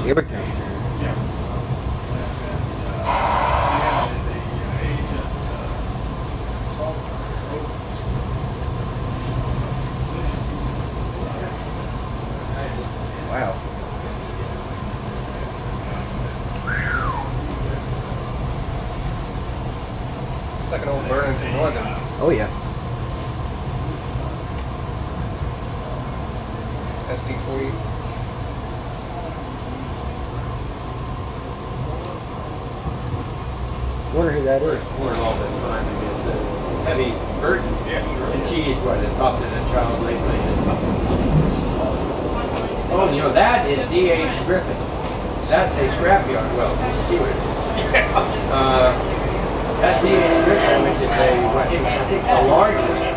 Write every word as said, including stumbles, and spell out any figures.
Here we go. Wow. It's like an old Burlington Northern. Oh yeah. S D forty. I wonder who that is. Poured all the time to get the heavy burden. And she what, adopted a child lately and something. Oh, you know, that is D H Griffin. That's a scrapyard. Well, see what it is. Uh, that's D H Griffin, which is a, I think, I think the largest